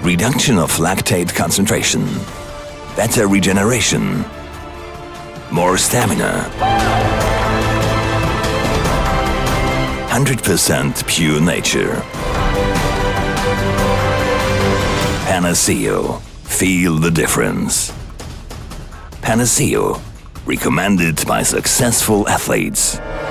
reduction of lactate concentration, better regeneration, more stamina, 100% pure nature. PANACEO, feel the difference. PANACEO, recommended by successful athletes.